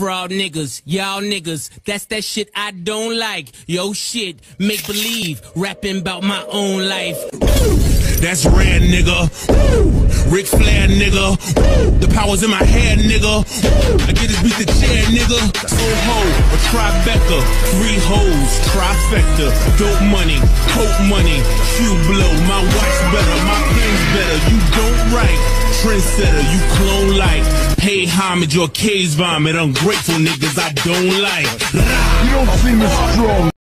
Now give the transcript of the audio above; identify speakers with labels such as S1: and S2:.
S1: fraud niggas, y'all niggas, that's that shit I don't like. Yo shit, make believe, rapping about my own life.
S2: That's rare, nigga. Ric Flair, nigga. The power's in my head, nigga. I get this beat the chair, nigga. So-ho, a trifecta. 3 hoes, trifecta. Dope money, coke money. Few blow, my watch better, my pen's better. You don't write, trendsetter, you clone like. Pay homage or case vomit. Ungrateful niggas I don't like.
S3: You don't see me strong.